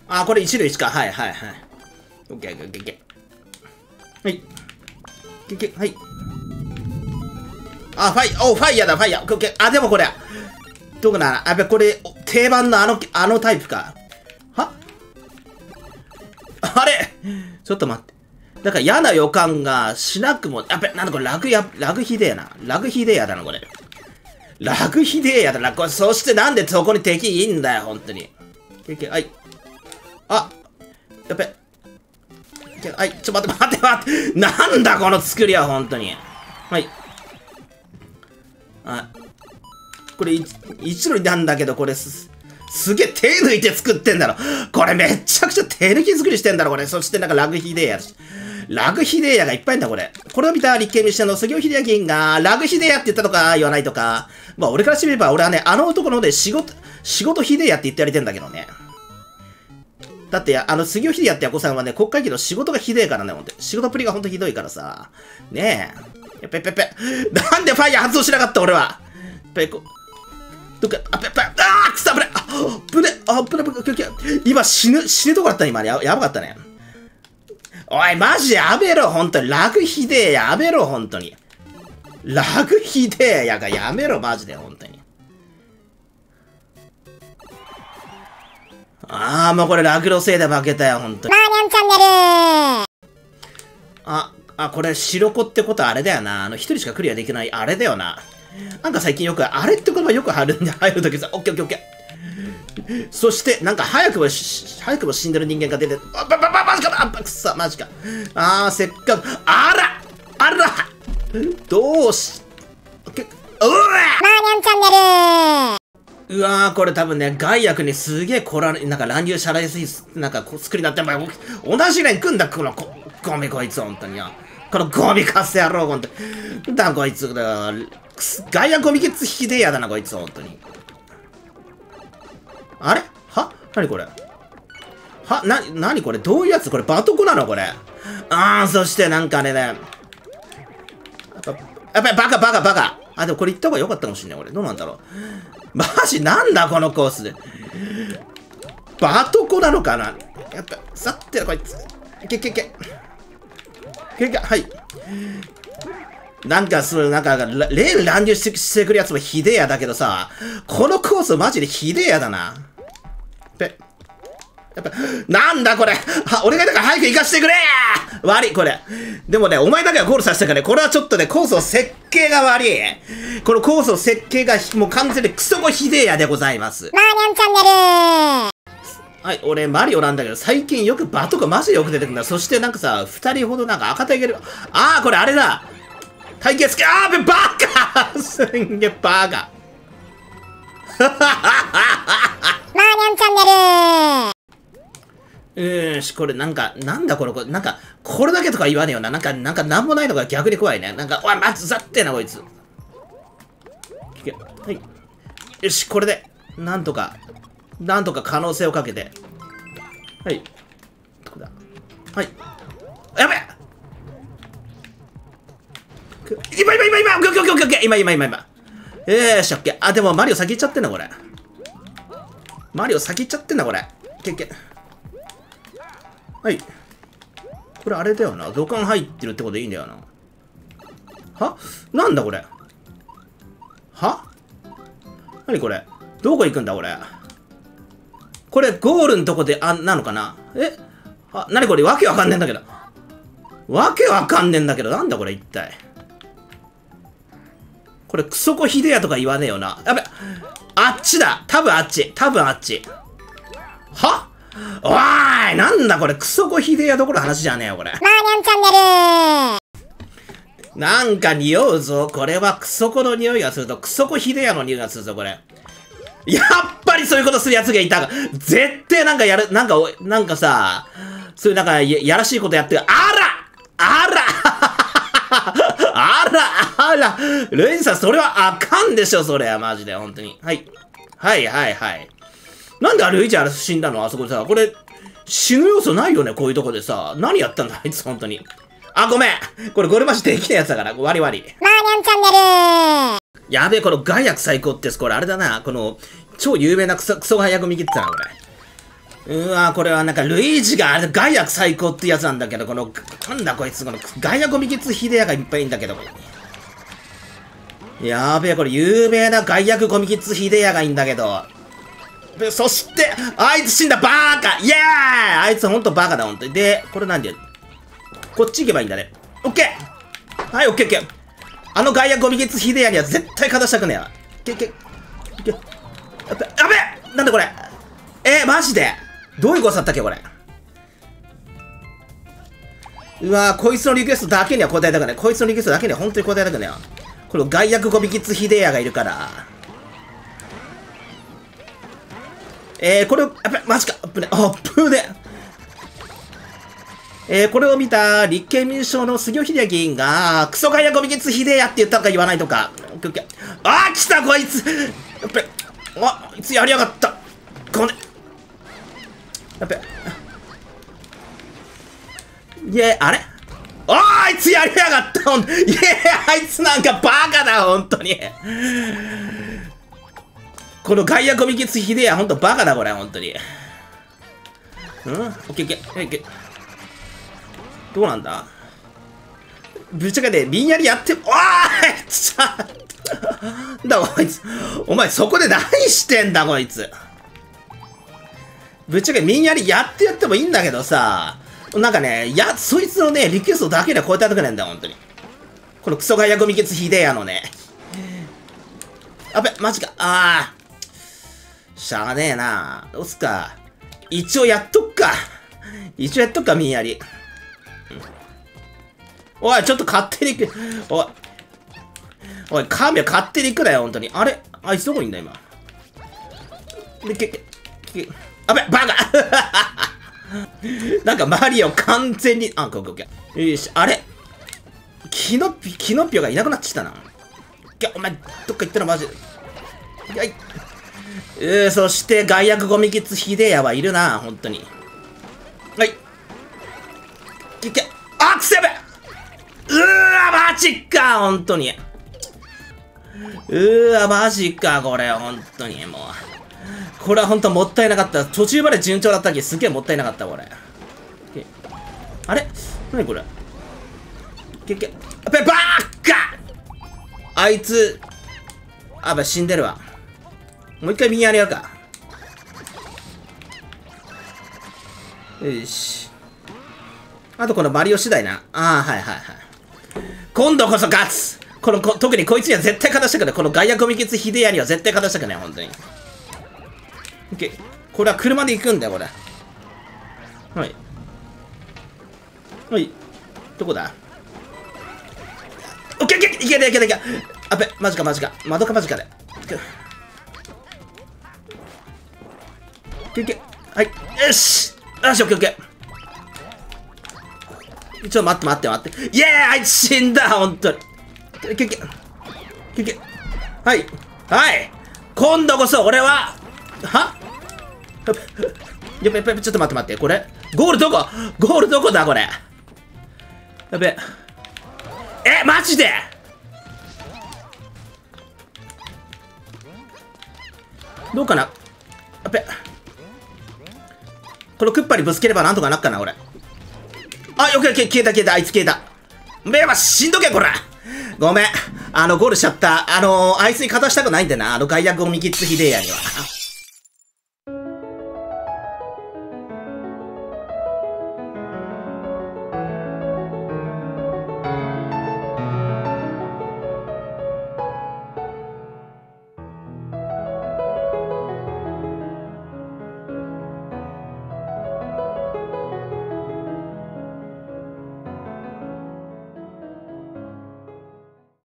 あ、これ1の1か。はいはいはい。オッケーオッケーオッケー。はい。オッケー、はい。あ、ファイヤーだ、ファイヤー。オッケー。あ、でもこれ、どこだな。やっぱこれ、定番のあのタイプか。はあれちょっと待って。なんか嫌な予感がしなくも、やっぱなんだこれ、ラグひでえな。ラグひでえやだな、これ。ラグひでえやだな。これ、そしてなんでそこに敵いんだよ、ほんとに。はい。あ、やっべ。はい、待って。なんだこの作りは、ほんとに。はい。あ、これ、一路なんだけど、これすげえ手抜いて作ってんだろ。これめっちゃくちゃ手抜き作りしてんだろ、これ。そしてなんかラグヒデーヤ。ラグヒデーヤがいっぱいいんだ、これ。これを見た立憲民主党の杉尾秀明が、ラグヒデーヤって言ったとか言わないとか。まあ、俺からしてみれば、俺はね、あの男ので仕事ヒデーヤって言ってやりてんだけどね。だって、杉尾秀明ってヤコさんはね、国会議の仕事がひでえからね、ほんと。仕事っぷりがほんとひどいからさ。ねえ。なんでファイヤー発動しなかった、俺は。どっか、くそ、危ない。今死ぬとこだった、今。やばかったね。おい、マジやめろ、ほんとに。ラグひでえ、やめろ、ほんとに。ラグひでえやがやめろ、マジで、ほんとに。あー、もうこれラグのせいで負けたよ、ほんとに。 マーニャンチャンネルこれ、白子ってことはあれだよな。一人しかクリアできない、あれだよな。なんか最近よく、あれって言葉よく入るときさ、オッケーオッケーオッケー。そして、なんか早くも死んでる人間が出て、マジかくそ、マジか。せっかく、あらどうし、 マーニャンチャンネルうわー、これ多分ね、害悪にすげえなんか乱入しゃらやすい、なんか作りになって、同じレーン組んだ、こゴミこいつ、ほんとによ。このゴミかす野郎、ほんとに。だ、こいつ、害悪ゴミケツひでえやだな、こいつ、ほんとに。あれなにこれなにこれどういうやつこれバトコなのこれ。そしてなんかね、やっぱりバカ。でもこれ行った方が良かったかもしんない、俺。どうなんだろう。マジなんだこのコースで。バトコなのかなやっぱ、さってこいつ。はい。なんか、レール乱入してくるやつもひでえやだけどさ、このコースマジでひでえやだな。やっぱ、なんだこれ俺がだから早く行かしてくれ悪い、これ。でもね、お前だけはゴールさせたからね、これはちょっとね、コースの設計が悪い。このコースの設計がもう完全にクソもひでえやでございます。 マーニャンチャンネルはい、俺、マリオなんだけど、最近よくバトコマジでよく出てくるんだ。そしてなんかさ、2人ほどなんか赤体がいる。これあれだ体型つけ、バカすんげえバカマーニャンチャンネルこれなんだこれ、なんか、これだけとか言わねえよな。なんかなんもないのが逆に怖いね。なんか、おい、まずざってえな、こいつ。はい。よし、これで、なんとか可能性をかけて。はい。どこだはい。やべ今し、オッケー。でもマリオ先行っちゃってんな、これ。はい。これあれだよな。土管入ってるってことでいいんだよな。なんだこれ。なにこれ。どこ行くんだ、これ。これ、ゴールのとこで、なのかななにこれ、わけわかんねえんだけど。なんだこれ、一体。これ、クソコヒデヤとか言わねえよな。やべ。あっちだ。多分あっち。おーいなんだこれ、クソコヒデヤどころの話じゃねえよ、これ。 マーニャンチャンネルなんか匂うぞ。これはクソコの匂いがするぞ。クソコヒデヤの匂いがするぞ、これ。やっぱりそういうことする奴がいた。絶対なんかさ、そういうなんかやらしいことやってる。ルイジさん、それはあかんでしょ、それは、マジで、本当に。はい。なんでルイージ死んだのあそこでさ、これ、死ぬ要素ないよね、こういうとこでさ。何やったんだ、あいつ、本当に。ごめんこれゴルマジできないやつだから、割り。 マーニャンチャンネルやべえ、この害悪最高ってやつ、これあれだな。この、超有名なクソ害悪見切ってたな、これ。 うわ、これはなんか、ルイージがあれ、ガイア最高ってやつなんだけど、この、なんだこいつ、この、ガイアゴミキツヒデヤがいっぱいいんだけど、やべえ、これ、有名なガイアゴミキツヒデヤがいんだけど、そして、あいつ死んだ、バーカイエーイあいつほんとバカだ、ほんとに。で、これなんで、こっち行けばいいんだね。オッケーはい、オッケーオッケー。あのガイアゴミキツヒデヤには絶対勝たしたくねえわ。やべえなんだこれマジでどういうことだったっけこれ。うわー、こいつのリクエストだけには答えたくない。こいつのリクエストだけには本当に答えたくないわ。このガイアゴミキツヒデヤがいるから。これを、マジかこれを見た立憲民主党の杉尾秀哉議員が、クソガイアゴミキツヒデヤって言ったのか言わないとか。あー、来たこいつあいつやりやがった。これあれあいつやりやがったあいつなんかバカだほんとにこのガイアゴミキツヒデヤほんとバカだこれほんとに。オッケーオッケー。どうなんだぶっちゃけでみんやりやっておーいちゃだこいつお前そこで何してんだこいつ。ぶっちゃけみんやりやってもいいんだけどさ、なんかね、そいつのね、リクエストだけでは超えたくないんだよ、ほんとに。このクソガイアゴミキツヒデヤのね。マジか。しゃあねえな。どうすっか。一応やっとくか、みんやり。おい、ちょっと勝手に行く。おい、神は勝手に行くなよ、ほんとに。あれあいつどこにいんだ、今。バカなんかマリオ完全に、オッケーオッケー。よし、あれキノピオがいなくなってきたな。お前、どっか行ったのマジで。そして、ガイアゴミキツヒデヤはいるな、ほんとに。はい。くせべマジかほんとに。マジかこれ、ほんとに、もう。これはほんともったいなかった。途中まで順調だったけど、すげえもったいなかった、これ。あれ何これバーカあいつ、死んでるわ。もう一回右やるやるか。よし。あとこのマリオ次第な。はい。今度こそ勝つ特にこいつには絶対勝たしたくない。このガイアゴミキツヒデヤには絶対勝たしたくない、ほんとに。オッケー。これは車で行くんだよ、これ。はい。どこだオッケーいけマジか。窓かマジかで。はい。よし、オッケー。ちょっと待って。イエーイあいつ死んだほんとに。はい。今度こそ俺は、ちょっと待って。これゴールどこだこれ。マジでどうかなこのクッパにぶつければなんとかなっかな、俺。よけ消えた。あいつ消えた。しんどけ、こら。ごめん。ゴールしちゃった。あいつに勝たしたくないんだな。ガイアゴミキツヒデヤには。